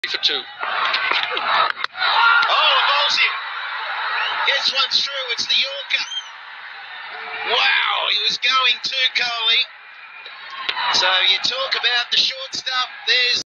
For two. Oh, the ball's in. Gets one through. It's the Yorker. Wow, he was going too, Coley. So you talk about the short stuff. There's